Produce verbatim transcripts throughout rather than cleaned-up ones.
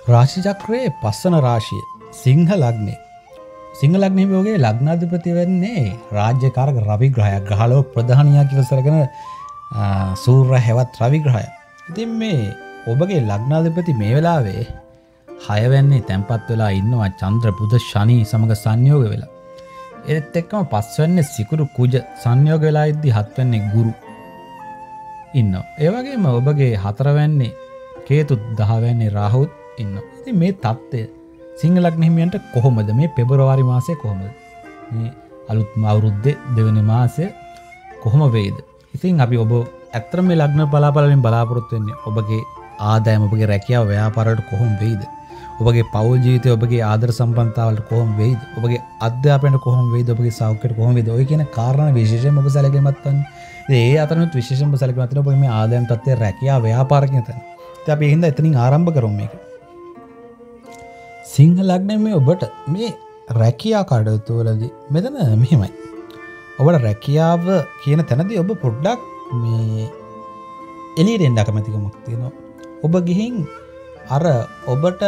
රාශි චක්‍රයේ පස්වන රාශිය සිංහ ලග්නේ. සිංහ ලග්නේ වගේ ලග්නාධිපති වෙන්නේ රාජ්‍යකාරක රවි ග්‍රහය. ග්‍රහලෝක ප්‍රධානියා කියලා සලකන සූර්ය හැවත් රවි ග්‍රහය. ඉතින් මේ ඔබගේ ලග්නාධිපති මේ වෙලාවේ හය වෙන්නේ තැන්පත් වෙලා ඉන්නවා චන්ද්‍ර බුධ ශනි සමග සංයෝග වෙලා. ඒත් එක්කම පස් වෙන්නේ සිකුරු කුජ සංයෝග වෙලා ඉද්දි හත් වෙන්නේ ගුරු ඉන්නවා. ඒ වගේම ඔබගේ හතර වෙන්නේ කේතු දහ වෙන්නේ රාහුත් ඉන්නවා. ඉතින් මේ தත්ත්වය සිංහ ලග්න හිමියන්ට කොහොමද මේ පෙබරවාරි මාසයේ කොහොමද මේ අලුත් අවුරුද්දේ දෙවෙනි මාසය කොහොම වෙයිද? ඉතින් අපි ඔබ ඇත්තටම මේ ලග්න බලාපල වලින් බලාපොරොත්තු වෙන්නේ ඔබගේ ආදායම ඔබගේ රැකියාව ව්‍යාපාර වලට කොහොම වෙයිද? ඔබගේ පෞල් ජීවිතය ඔබගේ ආදර සම්පන්නතාව වලට කොහොම වෙයිද? ඔබගේ අධ්‍යාපනයට කොහොම වෙයිද? ඔබගේ සෞඛ්‍යයට කොහොම වෙයිද? ඔය කියන කාරණා විශේෂයෙන්ම ඔබ සැලකීමක් ගන්න. ඉතින් ඒ අතරිනුත් විශේෂයෙන්ම සැලකීමක් තියෙනවා ඔබගේ මේ ආදායම් තත්ත්වය රැකියාව ව්‍යාපාර කියන තැන. ඉතින් අපි එහෙනම් එතනින් ආරම්භ කරමු මේක. සිංහ ලග්නේ මේ ඔබට මේ රැකියා කටයුතු වලදී මෙතන මෙහෙමයි. ඔබට රැකියාව කියන තැනදී ඔබ පොඩ්ඩක් මේ එළියට එන්න කැමැතිකමක් තියෙනවා. ඔබ ගිහින් අර ඔබට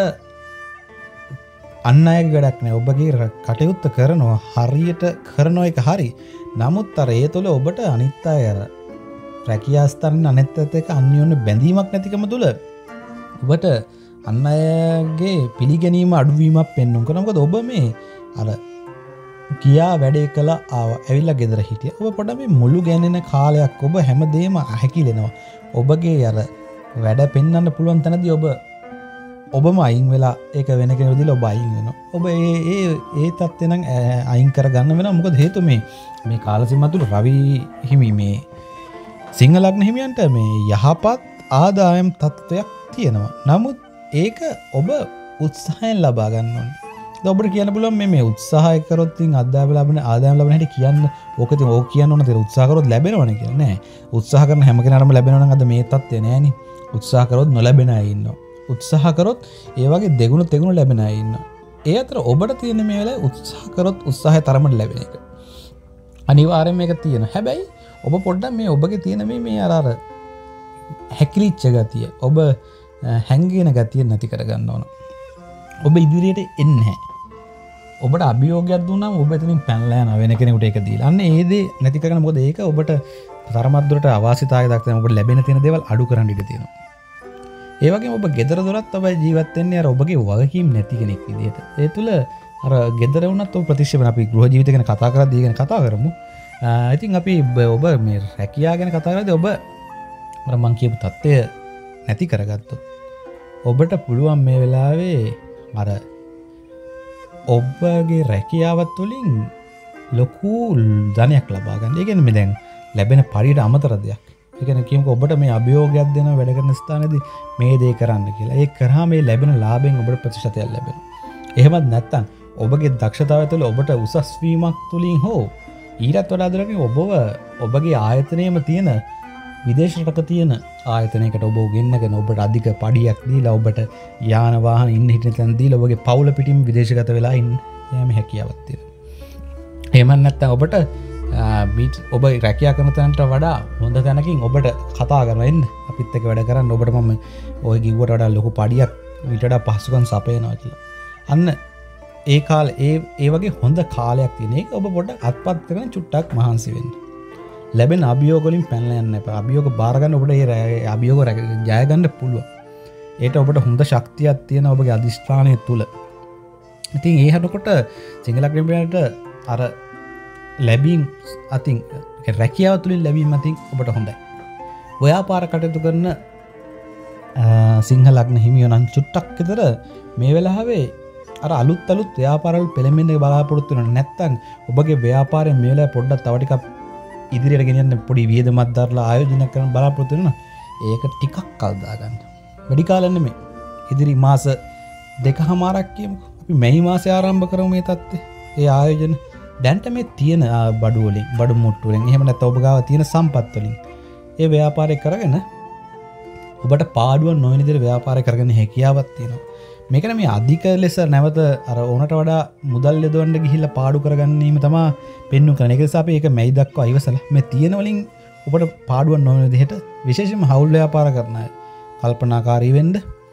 අන් අයගේ වැඩක් නෑ. ඔබගේ කටයුත්ත කරනවා හරියට කරන එක හරි. නමුත් අර ඒ තුළ ඔබට අනිත් අය අර රැකියා ස්ථානින් අනිත් අයත් එක්ක අන්‍යෝන්‍ය බැඳීමක් නැතිකම තුළ ඔබට අන් අයගේ පිළිගැනීම අඩුවීමක් පෙන්වන්න කරනවා. මොකද ඔබ මේ අර කියා වැඩේ කළා ආව ඇවිල්ලා ගෙදර හිටියා. ඔබ පොඩ්ඩක් මේ මුළු ගැනෙන කාලයක් ඔබ හැමදේම හැකිලෙනවා. ඔබගේ අර වැඩ පෙන්වන්න පුළුවන් තැනදී ඔබ ඔබම අයින් වෙලා ඒක වෙන කෙනෙකුට දීලා ඔබ අයින් වෙනවා. ඔබ ඒ ඒ ඒ தත්ත්වේ නම් අයින් කරගන්න වෙනවා. මොකද හේතුව මේ මේ කාලසීමාව තුළ රවි හිමි මේ සිංහ ලග්න හිමියන්ට මේ යහපත් ආදායම් තත්ත්වයක් තියෙනවා. නමුත් ඒක ඔබ උත්සාහයෙන් ලබා ගන්න ඕනේ. දැන් ඔබට කියන්න පුළුවන් මේ මේ උත්සාහය කරොත් ඉතින් ආදායම් ලැබෙන ආදායම් ලැබෙන හැටි කියන්න ඕක ඉතින් ඕක කියන්න ඕන තේ උත්සාහ කරොත් ලැබෙනවනේ කියලා නෑ. උත්සාහ කරන හැම කෙනාටම ලැබෙනවා නම් අද මේ தත්ත්වය නෑනේ. උත්සාහ කරොත් නොලැබෙන අය ඉන්නවා. උත්සාහ කරොත් ඒ වගේ දෙගුණ තෙගුණ ලැබෙන අය ඉන්නවා. ඒ අතර ඔබට තියෙන මේ වෙලාවේ උත්සාහ කරොත් උත්සාහය තරමට ලැබෙන එක. අනිවාර්යයෙන් මේක තියෙනවා. හැබැයි ඔබ පොඩ්ඩක් මේ ඔබගේ තියෙන මේ මේ අර අර හැකිලිච්ච ගතිය ඔබ හැංගෙන ගතිය නැති කරගන්න ඕන. ඔබ ඉදිරියට එන්නේ නැහැ. ඔබට අභියෝගයක් දුන්නාම ඔබ එතනින් පැනලා යනවා වෙන කෙනෙකුට ඒක දීලා. අන්න ඒ දේ නැති කරගන්න. මොකද ඒක ඔබට තරමක් දුරට අවාසිතාවයක් දක්වන ඔබට ලැබෙන තියෙන දේවල් අඩු කරන්න ඉඩ තියෙනවා. ඒ වගේම ඔබ ගෙදර දොරත් ඔබ ජීවත් වෙන්නේ අර ඔබගේ වගකීම් නැති කෙනෙක් විදිහට. ඒ තුල අර ගෙදර වුණත් ඔබ ප්‍රතික්ෂේපන අපි ගෘහ ජීවිතය ගැන කතා කරද්දී ගැන කතා කරමු. ඉතින් අපි ඔබ මේ රැකියාව ගැන කතා කරද්දී ඔබ අර මං කියපු தත්ත්වය නැති කරගත්තොත් ඔබට පුළුවන් මේ වෙලාවේ අර ඔබගේ රැකියාවත් තුළින් ලොකු ධනයක් ලබා ගන්න. ඒ කියන්නේ මේ දැන් ලැබෙන පරියට අමතර දෙයක්. ඒ කියන්නේ කියමුකෝ ඔබට මේ අභියෝගයක් දෙන වැඩ කරන ස්ථානයේදී මේ දේ කරන්න කියලා. ඒක කරාම මේ ලැබෙන ලාභයෙන් ඔබට ප්‍රතිශතයක් ලැබෙනවා. එහෙමත් නැත්නම් ඔබගේ දක්ෂතාවය තුළ ඔබට උසස් වීමක් තුලින් හෝ ඊටත් වඩා දුරකින් ඔබව ඔබගේ ආයතනයේම තියෙන විදේශ රටක තියෙන ආයතනයකට ඔබ ගෙන්නගෙන ඔබට අධික පඩියක් දීලා ඔබට යාන වාහන ඉන්න හිටින තැන දීලා ඔබගේ පවුල පිටින් විදේශගත වෙලා ඉන්න යෑම හැකියාවක් තියෙනවා. එහෙම නැත්නම් ඔබට ඔබ රැකියා කරන තැනට වඩා හොඳ තැනකින් ඔබට කතා කරලා එන්න අපිත් එක්ක වැඩ කරන්න ඔබට මම ඔය කිව්වට වඩා ලොකු පඩියක් ඊට වඩා පහසුකම් සපයනවා කියලා. අන්න ඒ කාලේ ඒ ඒ වගේ හොඳ කාලයක් තියෙන එක ඔබ පොඩ්ඩක් අත්පත් කරගෙන චුට්ටක් මහන්සි වෙන්න. ලැබෙන අභියෝග වලින් පැනලා යන්න එපා. අභියෝග බාර ගන්න ඔබට ඒ අභියෝග ජය ගන්න පුළුවන්. ඒට ඔබට හොඳ ශක්තියක් තියෙන ඔබගේ අධිෂ්ඨානය තුල. ඉතින් ඒ හදකොට සිංහල ක්‍රිමිනල්ට අර ලැබීම් අතින් රැකියාව තුලින් ලැබීම් අතින් ඔබට හොඳයි. ව්‍යාපාර කටයුතු කරන සිංහ ලග්න හිමියෝ නම් චුට්ටක් විතර මේ වෙලාවේ අර අලුත් අලුත් ව්‍යාපාරවල පෙළඹෙන්න බලාපොරොත්තු වෙනවා. නැත්නම් ඔබගේ ව්‍යාපාරය මේ වෙලාවේ පොඩ්ඩක් තව ටිකක් ඉදිරියට ගෙනියන්න පොඩි වියදමක් දාලා ආයෝජනය කරන බලාපොරොත්තු වෙනවා. ඒක ටිකක් කල් දාගන්න. වැඩි කාලයක් නෙමෙයි. ඉදිරි මාස දෙකමාරක් කියමුකෝ. අපි මැයි මාසේ ආරම්භ කරමු මේ தත්ත්වය. ඒ ආයෝජන දැන්ට මේ තියෙන බඩු වලින්, බඩු මුට්ටු වලින්, එහෙම නැත්නම් ඔබ ගාව තියෙන සම්පත් වලින් ඒ ව්‍යාපාරය කරගෙන ඔබට පාඩුවක් නොවන විදිහට ව්‍යාපාරය කරගෙන හැකියාවක් තියෙනවා. මේකන මේ අධික ලෙස නැවත අර ඕනට වඩා මුදල් යොදවන්න ගිහිල්ලා පාඩු කරගන්නීම තමයි පෙන්වු කරන. ඒක නිසා අපි ඒක මැයි දක්වා ඉවසලා මේ තියෙන වලින් ඔබට පාඩුවක් නොවන විදිහට විශේෂයෙන්ම හවුල් ව්‍යාපාර කරන අය කල්පනාකාරී වෙන්න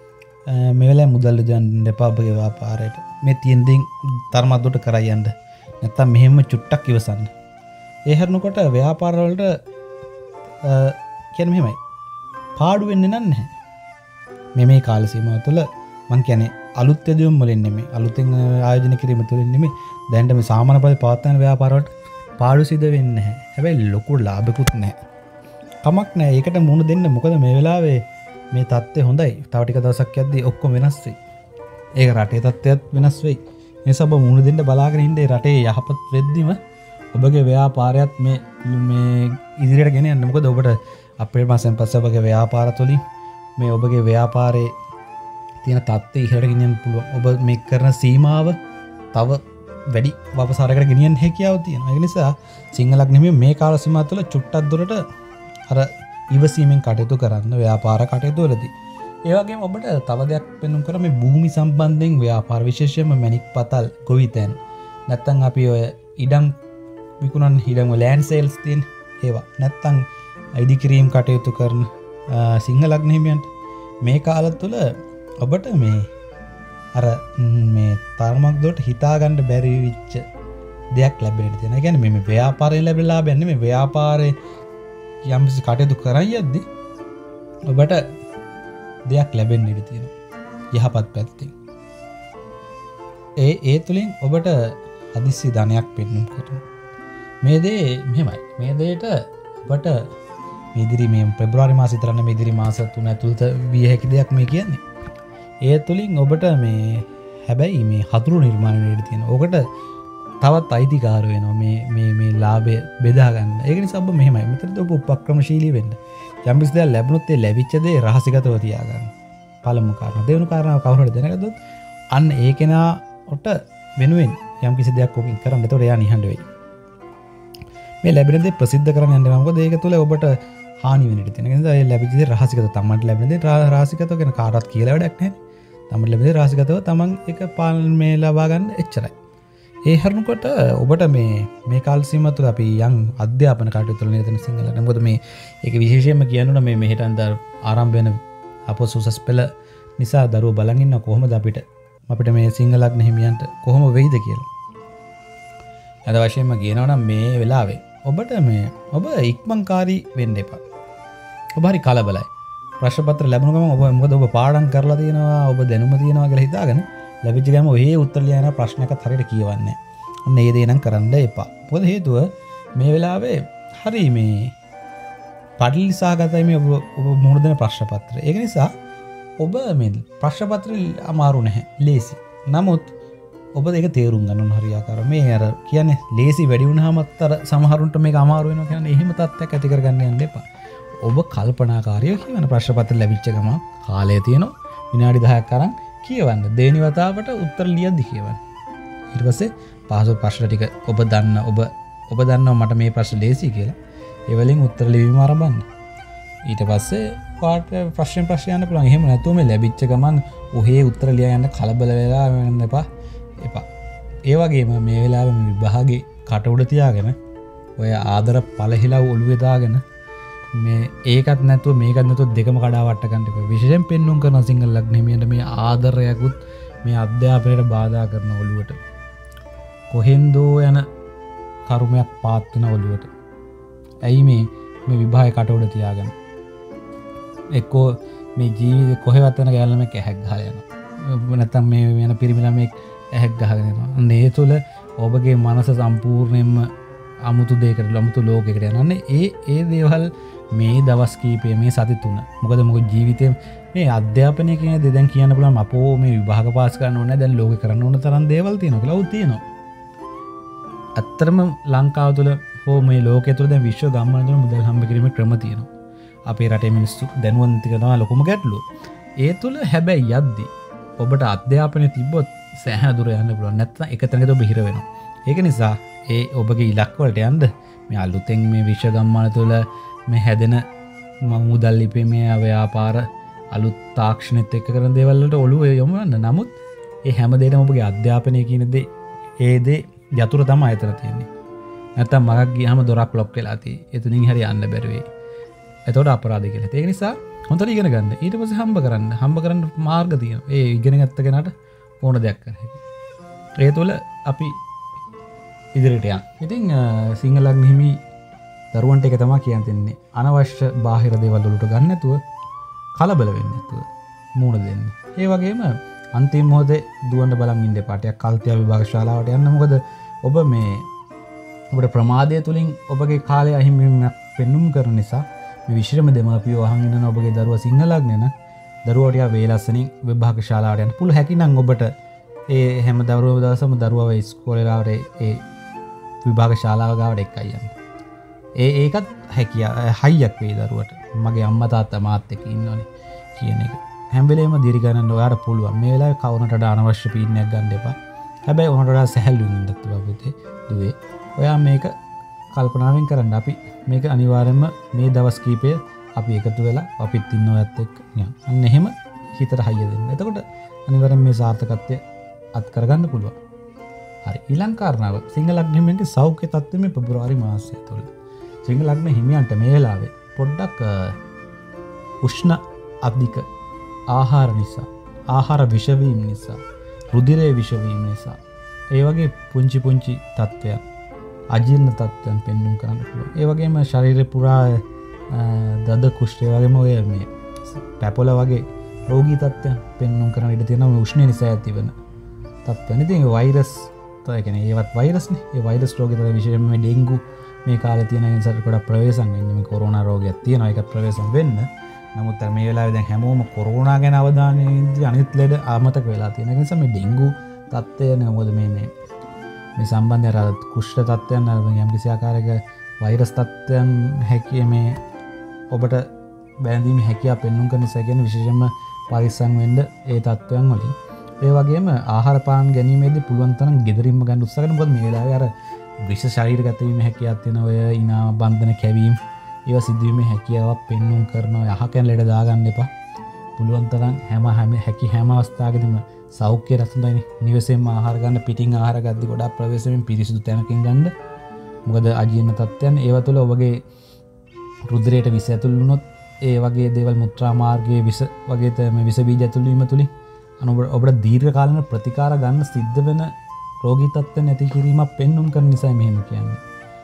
මේ වෙලාවේ මුදල් දෙන්න එපා ඔබගේ ව්‍යාපාරයට. මේ තියෙන දේ තරමක් දුරට කරා යන්න. නැත්තම් මෙහෙම චුට්ටක් ඉවසන්න. ඒ හරනකොට ව්‍යාපාර වලට කියන්නේ මෙහෙමයි. පාඩු වෙන්නේ නැහැ. මේ මේ කාල සීමාව තුළ මං කියන්නේ අලුත් යදීම් වලින් නෙමෙයි අලුතෙන් ආයෝජනය කිරීම තුළින් නෙමෙයි දැනට මේ සාමාන්‍ය පරිදි පවත්වන ව්‍යාපාර වලට පාඩු සිද්ධ වෙන්නේ නැහැ. හැබැයි ලොකු ලාභකුත් නැහැ. කමක් නැහැ. ඒකට මුණ දෙන්න. මොකද මේ වෙලාවේ මේ தත්ත්වය හොඳයි. තව ටික දවසක් යද්දී ඔක්කොම වෙනස් වෙයි. ඒක රටේ තත්ත්වයක් වෙනස් වෙයි. ඒ නිසා ඔබ මුණ දෙන්න බලාගෙන ඉන්න රටේ යහපත් වෙද්දිම ඔබගේ ව්‍යාපාරයත් මේ මේ ඉදිරියට ගෙන යන්න. මොකද ඔබට අප්‍රේල් මාසෙන් පස්සේ ඔබගේ ව්‍යාපාර තුළින් මේ ඔබගේ ව්‍යාපාරේ තියෙන තත්ත්වය ඉහළට ගෙනියන්න පුළුවන්. ඔබ මේ කරන සීමාව තව වැඩි වපසාරයකට ගෙනියන්න හැකියාව තියෙනවා. ඒ නිසා සිංහලක් නෙමෙයි මේ කාල සීමාව තුළ චුට්ටක් දුරට අර ඉවසීමෙන් කටයුතු කරන්න ව්‍යාපාර කටයුතු වලදී. ඒ වගේම ඔබට තව දෙයක් පෙන්වන්න කර මේ භූමි සම්බන්ධයෙන් ව්‍යාපාර විශේෂයෙන්ම මැණික් පතල් ගොවිතැන් නැත්තම් අපි ඔය ඉඩම් විකුණන ඉඩම් ලෑන්ඩ් සේල්ස් තියෙන ඒවා නැත්තම් ඉදිකිරීම් කටයුතු කරන සිංහලක් නෙමෙයියන්ට මේ කාල තුළ ඔබට මේ අර මේ තරමක් දුරට හිතා ගන්න බැරි වෙච්ච දෙයක් ලැබෙන්න තියෙනවා. ඒ කියන්නේ මේ ව්‍යාපාරයෙන් ලැබෙන ලාභය නෙමෙයි ව්‍යාපාරේ යම් කිසි කටයුතු කරන් යද්දී ඔබට දෙයක් ලැබෙන්න ඉඩ තියෙනවා. යහපත් පැත්තෙන්. ඒ ඒ තුලින් ඔබට හදිස්සි ධනයක් පෙන්නුම් කරනවා. මේ දේ මෙහෙමයි. මේ දෙයට ඔබට මේ ඉදිරි මේ පෙබරවාරි මාසෙ විතර නෙමෙයි ඉදිරි මාස තුන ඇතුළත විය හැකි දෙයක් මේ කියන්නේ. ඒ තුලින් ඔබට මේ හැබැයි මේ හතුරු නිර්මාණය වෙන්න තියෙනවා. ඔකට තවත් අයිතිකාරය වෙනවා මේ මේ මේ ලාභය බෙදා ගන්න. ඒක නිසා ඔබ මෙහෙමයි. මෙතනදී ඔබ උපක්‍රමශීලී වෙන්න. යම් කිසි දෙයක් ලැබුණොත් ඒ ලැබිච්ච දේ රහසිගතව තියාගන්න. පළමු කාරණා. දෙවෙනි කාරණාව කවුරු හරි දැනගත්තොත් අන්න ඒ කෙනාට වෙනුවෙන් යම් කිසි දෙයක් ඔබින් කරන්න. එතකොට එයා නිහඬ වෙයි. මේ ලැබෙන දේ ප්‍රසිද්ධ කරන්න යන්න බෑ. මොකද ඒක තුල ඔබට හානි වෙන්න ඉඩ තියෙනවා. ඒ නිසා ඒ ලැබිච්ච දේ රහසිගතව තමන්ට ලැබෙන දේ රහසිගතව ගැන කාටවත් කියලා වැඩක් නැහැ. තමන්ට ලැබෙන දේ රහසිගතව තමන් එක පාලන මේ ලබා ගන්න එච්චරයි. ඒ හරනකොට ඔබට මේ මේ කාල සීමාව තුළ අපි යම් අධ්‍යාපන කටයුතු වල නේද සිංහලට. මොකද මේ ඒක විශේෂයෙන්ම කියනවා මේ මෙහෙට අnder ආරම්භ වෙන අපොස් උසස් පෙළ නිසා දරුවෝ බලන් ඉන්න කොහොමද අපිට අපිට මේ සිංහලක් නැහිමියන්ට කොහොම වෙයිද කියලා. අද වශයෙන්ම කියනවා නම් මේ වෙලාවේ ඔබට මේ ඔබ ඉක්මන්කාරී වෙන්න එපා. ඔබ හරි කලබලයි. ප්‍රශ්න පත්‍ර ලැබුණ ගමන් ඔබ මොකද ඔබ පාඩම් කරලා තියෙනවා ඔබ දැනුම තියෙනවා කියලා හිතාගෙන ලැබිච්ච ගමන් ඔය උත්තර ලියන ප්‍රශ්නයකට හරියට කියවන්නේ. අන්න ඒ දේ නම් කරන්න එපා. මොකද හේතුව මේ වෙලාවේ හරි මේ පඩලි සහගතයි මේ ඔබ ඔබ මුහුණ දෙන ප්‍රශ්න පත්‍රය. ඒක නිසා ඔබ මේ ප්‍රශ්න පත්‍රය අමාරු නැහැ. ලේසි. නමුත් ඔබ ඒක තේරුම් ගන්න ඕන හරියාකාරව. මේ අර කියන්නේ ලේසි වැඩි වුණාම අතර සමහරුන්ට මේක අමාරු වෙනවා කියන්නේ එහෙම තත්ත්වයක් ඇති කරගන්න යන්න එපා. ඔබ කල්පනාකාරීව කියවන ප්‍රශ්න පත්‍ර ලැබිච්ච ගමන් කාලය තියෙනවා විනාඩි දහයක් අරන් කියවන්න. දෙවෙනි වතාවට උත්තර ලියද්දි කියවන්න. ඊට පස්සේ පහසු ප්‍රශ්න ටික ඔබ දන්න ඔබ ඔබ දන්නවා මට මේ ප්‍රශ්න ලේසි කියලා. ඒ වලින් උත්තර ලිවීම ආරම්භන්න. ඊට පස්සේ පාට ප්‍රශ්න ප්‍රශ්න යන්න පුළුවන්. එහෙම නැතුව මේ ලැබිච්ච ගමන් ඔහේ උත්තර ලියා යන්න කලබල වෙලා වෙන්න එපා. එපා. ඒ වගේම මේ වෙලාවේ මේ විභාගේ කට උඩ තියාගෙන ඔය ආදර පළහිලා ඔළුවේ දාගෙන මේ ඒකත් නැතුව මේකත් නැතුව දෙකම කඩා වට ගන්න එපා. විශේෂයෙන් පෙන්නුම් කරන සිංහල ලග්නෙමියන්ට මේ ආදරයකුත් මේ අධ්‍යාපනයට බාධා කරන ඔළුවට කොහෙන්දෝ යන කර්මයක් පාත් වෙන ඔළුවට. ඇයි මේ මේ විභාගය කට උඩ තියාගෙන එක්කෝ මේ ජීවිතේ කොහෙවත් යන ගෑල්ලා මේක ඇහැක් ගහලා යනවා. නැත්තම් මේ වෙන පිරිමි ළමෙක් ඇහැක් ගහගෙන යනවා. අන්න ඒ තුල ඔබගේ මනස සම්පූර්ණයෙන්ම අමුතු දෙයකට අමුතු ලෝකයකට යනන්නේ. ඒ ඒ දේවල් මේ දවස් කීපය මේ සති තුන. මොකද මොකද ජීවිතේ මේ අධ්‍යාපනය කියන දේ දැන් කියන්න පුළුවන් අපෝ මේ විභාග පාස් කරන්න ඕනේ දැන් ලෝකේ කරන්න ඕන තරම් දේවල් තියෙනවා කියලා. ඔව් තියෙනවා. අත්‍තරම ලංකාව තුළ හෝ මේ ලෝකයේ තුළ දැන් විශ්ව ගම්මන තුළ මුදල් හම්බ කිරීමේ ක්‍රම තියෙනවා. අපේ රටේ මිනිස්සු දැනුවත් කරනවා ලොකුම ගැටලුව. ඒ තුළ හැබැයි යද්දී ඔබට අධ්‍යාපනය තිබ්බොත් සෑහෙන දුර යන්න පුළුවන්. නැත්නම් එක තැනකට ඔබ හිර වෙනවා. ඒක නිසා ඒ ඔබගේ ඉලක්ක වලට යන්න මේ අලුතෙන් මේ විශ්ව ගම්මාන තුළ මේ හැදෙන මුදල් ලිපීමේ ව්‍යාපාර අලුත් තාක්ෂණෙත් එක්ක කරන දේවල් වලට ඔළුව යොමු කරන්න. නමුත් ඒ හැම දෙයකම ඔබගේ අධ්‍යාපනය කියන දේ ඒ දේ යතුරු තමයි අතර තියෙන්නේ. නැත්තම් මගක් ගියාම දොරක් ලොක් වෙලා තියෙයි. එතනින් හරි යන්න බැරි වෙයි. එතකොට අපරාධ කියලා. ඒක නිසා හොඳට ඉගෙන ගන්න. ඊට පස්සේ හම්බ කරන්න. හම්බ කරන්න මාර්ග තියෙනවා. ඒ ඉගෙන ගත්ත කෙනාට ඕන දෙයක් කරන්න හැකියි. ඒ තුළ අපි ඉදිරියට යන්න. ඉතින් සිංහ ලග්න හිමි දරුවන්ට එක තමයි කියන්න දෙන්නේ. අනවශ්‍ය බාහිර දේවල් වලට ගන්න නැතුව කලබල වෙන්නේ නැතුව මූණ දෙන්න. ඒ වගේම අන්තිම මොහොතේ දුවන්න බලන් ඉන්න එපා. ටිකක් කල්තිය විභාග ශාලාවට යන්න. මොකද ඔබ මේ ඔබට ප්‍රමාදය තුලින් ඔබගේ කාලය අහිමිවීමක් පෙන්눔 කරන නිසා මේ විශ්‍රම දෙමාපියෝ අහන් ඉන්න ඔබගේ දරුවා සිංහ ලග්න නම් දරුවා ටික වේලස්සනින් විභාග ශාලාවට යන්න පුළු හැකිනම් ඔබට ඒ හැම දවරුව දවසම දරුවව ඉස්කෝලේ ලාවට ඒ විභාග ශාලාව ගාවට එක්කයි යන්න. ඒ ඒකත් හැකිය හයියක් වේ දරුවට. මගේ අම්මා තාත්තා මාත් එක්ක ඉන්නවනේ කියන එක. හැම වෙලේම දිරි ගන්න ඔයාලට පුළුවන්. මේ වෙලාවේ කවුරුන්ට වඩා අනවශ්‍ය පීඩනයක් ගන්න එපා. හැබැයි උනට වඩා සැහැල්ලුවෙන් ඉන්නත් එපා පුතේ දුවේ. ඔයා මේක කල්පනාවෙන් කරන්න. අපි මේක අනිවාර්යයෙන්ම මේ දවස් කීපය අපි එකතු වෙලා අපිත් ඉන්න ඔයත් එක්ක යන්න. අන්න එහෙම හිතට හයිය දෙන්න. එතකොට අනිවාර්යයෙන් මේ සාර්ථකත්වය අත් කරගන්න පුළුවන්. හරි ඊළඟ කාරණාව සිංහ ලග්න හිමියන්ගේ සෞඛ්‍ය තත්ත්වය මේ පෙබරවාරි මාසය තුළ. සිංහ ලග්න හිමියන්ට මේ වෙලාවේ පොඩ්ඩක් උෂ්ණ අධික ආහාර නිසා, ආහාර විෂවීම නිසා, රුධිරයේ විෂවීම නිසා, ඒ වගේ පුංචි පුංචි තත්ත්වයන්, අජීර්ණ තත්ත්වයන් පෙන්වන්න කරන්න පුළුවන්. ඒ වගේම ශරීරේ පුරා දද කුෂ්ඨය වගේම ඔය මේ පැපොල වගේ රෝගී තත්ත්වයන් පෙන්වන්න කරන්න ඉඩ තියෙනවා මේ උෂ්ණ නිසා ඇතිවන තත්ත්වයන්. ඉතින් වෛරස් තමයි කියන්නේ ඒවත් වෛරස්නේ. ඒ වෛරස් රෝගය තමයි විශේෂයෙන්ම මේ ඩෙන්ගු මේ කාලේ තියෙන නිසා කොට ප්‍රවේශම් වෙන්නේ. මේ කොරෝනා රෝගයක් තියෙනවා ඒක ප්‍රවේශම් වෙන්න. නමුත් මේ වෙලාවේ දැන් හැමෝම කොරෝනා ගැන අවධානය යොමුදී අනිත් ලෙඩ ආමතක වෙලා තියෙන නිසා මේ ඩෙන්ගු තත්ත්වය නේද මේ මේ මේ සම්බන්ධය අර කුෂ්ඨ තත්ත්වයන් යම් කිසි ආකාරයක වෛරස් තත්ත්වයන් හැකිය මේ ඔබට බැඳීමේ හැකියාව පෙන්වන්න කරන නිසා කියන්නේ විශේෂයෙන්ම පරිස්සම් වෙන්න ඒ තත්ත්වයන් වලින්. ඒ වගේම ආහාර පාන ගැනීමේදී පුළුවන් තරම් ගෙදරින්ම ගන්න උත්සාහ කරන්න. මොකද මේ වෙලාවේ අර විෂ ශරීරගත වීම හැකියාවක් තියෙන ඔය ඉනා බන්ධන කැවීම ඒවා සිද්ධ වීමේ හැකියාවක් පෙන්වන්න කරනවා. යහකෙන් ලෙඩ දාගන්න එපා. පුළුවන් තරම් හැම හැම හැකි හැම අවස්ථාවකදීම සෞඛ්‍ය රසඳයිනේ නිවසේම ආහාර ගන්න. පිටින් ආහාර ගද්දී ගොඩාක් ප්‍රවේශයෙන් පිරිසිදු තැනකින් ගන්න. මොකද අජීර්ණ තත්ත්වයන් ඒව තුළ ඔබගේ රුධිරයට විස ඇතුල් වුණොත් ඒ වගේ දේවල් මුත්‍රා මාර්ගයේ විස වගේ මේ විස බීජ ඇතුල් වීම තුලින් අන ඔබට දීර්ඝ කාලින ප්‍රතිකාර ගන්න සිද්ධ වෙන රෝගී තත්ත්ව නැති කිරීමක් පෙන්වන්න කරන නිසා මෙහෙම කියන්නේ.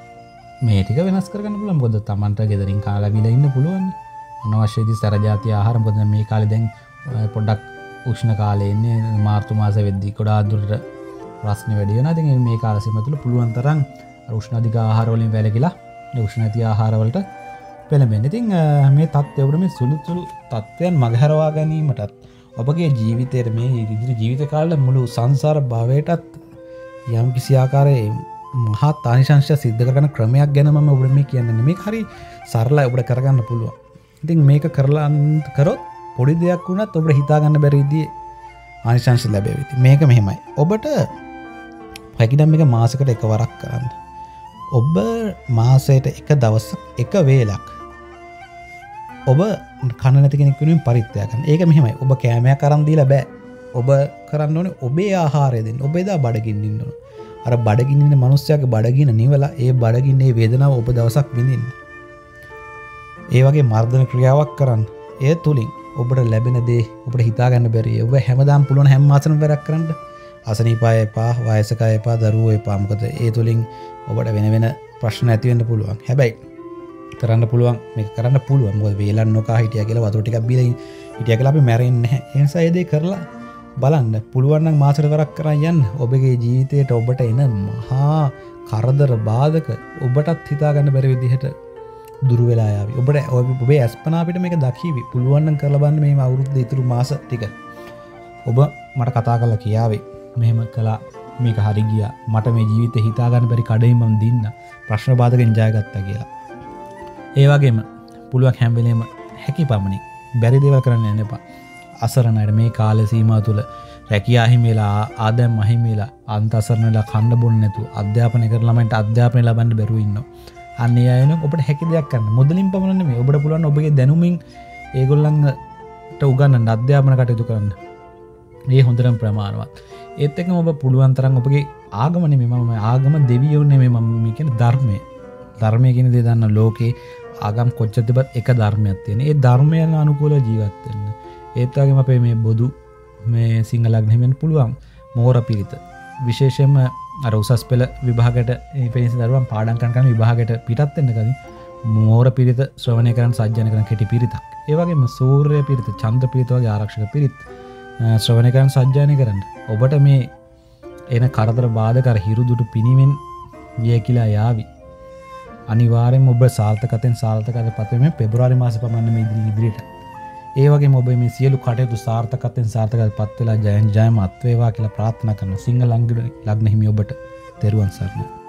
මේ ටික වෙනස් කරගන්න පුළුවන්. මොකද Tamanට ගෙදරින් කාලා බීලා ඉන්න පුළුවන්. අනවශ්‍ය විදිහට සැර જાති ආහාර මොකද මේ කාලේ දැන් පොඩ්ඩක් උෂ්ණ කාලේ ඉන්නේ මාර්තු මාසෙ වෙද්දී ගොඩාක් දුරට ප්‍රශ්න වැඩි වෙනවා. ඉතින් මේ කාල සීමාව තුළ පුළුවන් තරම් උෂ්ණ අධික ආහාර වලින් වැළකීලා මේ උෂ්ණ නැති ආහාර වලට පෙළඹෙන්න. ඉතින් මේ තත්ත්වවල මේ සුළු සුළු තත්ත්වයන් මගහැරවා ගැනීමටත් ඔබගේ ජීවිතයේ මේ ඉදිරි ජීවිත කාලේ මුළු සංසාර භවයටත් යම් කිසි ආකාරයේ මහත් ආනිශංශ සිද්ධ කරගන්න ක්‍රමයක් ගැන මම ඔබට මේ කියන්නේ. මේක හරි සරලයි ඔබට කරගන්න පුළුවන්. ඉතින් මේක කරලා කරොත් පොඩි දෙයක් වුණත් ඔබට හිතා ගන්න බැරි විදිහේ ආනිශංශ ලැබෙවි. මේක මෙහෙමයි. ඔබට හැකිනම් මේක මාසෙකට එකවරක් කරන්න. ඔබ මාසයට එක දවසක් එක වේලක් ඔබ කන නැති කෙනෙක් වෙනුවෙන් පරිත්‍යාග කරන්න. ඒක මෙහෙමයි. ඔබ කෑමයක් අරන් දීලා බෑ. ඔබ කරන්න ඕනේ ඔබේ ආහාරය දෙන්න. ඔබ එදා බඩගින්න ඉන්න ඕන. අර බඩගින්න ඉන්න මිනිස්සයාගේ බඩගින්න නිවලා ඒ බඩගින්නේ වේදනාව ඔබ දවසක් විඳින්න. ඒ වගේ මර්ධන ක්‍රියාවක් කරන්න. ඒ තුලින් ඔබට ලැබෙන දේ ඔබට හිතා ගන්න බැරි. ඔබ හැමදාම පුළුවන් හැම මාසෙම වැඩක් කරන්න. අසනීපය එපා, වයසක එපා, දරුවෝ එපා. මොකද ඒ තුලින් ඔබට වෙන වෙන ප්‍රශ්න ඇති වෙන්න පුළුවන්. හැබැයි කරන්න පුළුවන් මේක කරන්න පුළුවන්. මොකද වේලන් නොකා හිටියා කියලා වතුර ටිකක් බීලා හිටියා කියලා අපි මැරෙන්නේ නැහැ. ඒ නිසා ඒ දේ කරලා බලන්න. පුළුවන් නම් මාසෙට වරක් කරන් යන්න. ඔබගේ ජීවිතයට ඔබට එන මහා කරදර බාධක ඔබටත් හිතා ගන්න බැරි විදිහට දුරු වෙලා යාවි. ඔබට ඔබේ අස්පනා අපිට මේක දකිවි. පුළුවන් නම් කරලා බලන්න මේ අවුරුද්ද ඉතුරු මාස ටික. ඔබ මට කතා කරලා කියාවේ. මෙහෙම කළා මේක හරි ගියා. මට මේ ජීවිතේ හිතා ගන්න බැරි කඩේ මම දින්න. ප්‍රශ්න බාධකෙන් ජයගත්තා කියලා. ඒ වගේම පුළුවන් හැම වෙලේම හැකි පමණින් බැරි දේවල් කරන්න යන්න එපා. අසරණයිට මේ කාල සීමාව තුළ රැකියා හිමි වෙලා ආදායම් අහිමි වෙලා අන්ත අසරණ වෙලා කන්න බොන්න නැතුව අධ්‍යාපනය කරන ළමයින්ට අධ්‍යාපනය ලබන්න බැරුව ඉන්නවා. අන්න ඒ අය ඔබට හැකි දෙයක් කරන්න. මුදලින් පමණ නෙමෙයි. ඔබට පුළුවන් ඔබගේ දැනුමින් ඒගොල්ලන්ට උගන්වන්න අධ්‍යාපන කටයුතු කරන්න. මේ හොඳටම ප්‍රමාණවත්. ඒත් එක්කම ඔබ පුළුවන් තරම් ඔබගේ ආගම නෙමෙයි මම ආගම දෙවියෝ නෙමෙයි මම මේ කියන්නේ ධර්මය. ධර්මය කියන දේ දන්න ලෝකේ ආගම් කොච්චර තිබත් එක ධර්මයක් තියෙන. ඒ ධර්මයන් අනුකූලව ජීවත් වෙන්න. ඒත් වගේම අපේ මේ බොදු මේ සිංහ ලග්නෙ වෙන්න පුළුවන් මෝර පිරිත. විශේෂයෙන්ම අර උසස් පෙළ විභාගයට මේ පෙනිසි දරුවන් පාඩම් කරන කරන විභාගයට පිටත් වෙන්න කලින් මෝර පිරිත ශ්‍රවණය කරන් සජ්ජන කරන කෙටි පිරිතක්. ඒ වගේම සූර්ය පිරිත, චන්ද්‍ර පිරිත වගේ ආරක්ෂක පිරිත් ශ්‍රවණය කරන් සජ්ජායනය කරන්න. ඔබට මේ එන කරදර බාධක අර හිරුදුටු පිනිවෙන් විය කියලා යාවි. අනිවාර්යෙන්ම ඔබ සාර්ථකතෙන් සාර්ථකව පතෙම පෙබරවාරි මාසෙ පමණ මේ ඉදිරි ඉදිරියට. ඒ වගේම ඔබ මේ සියලු කටයුතු සාර්ථකත්වයෙන් සාර්ථකව පත් වෙලා ජයන් ජයම අත් වේවා කියලා ප්‍රාර්ථනා කරන සිංහ ලග්න ලග්න හිමි ඔබට තෙරුවන් සරණයි.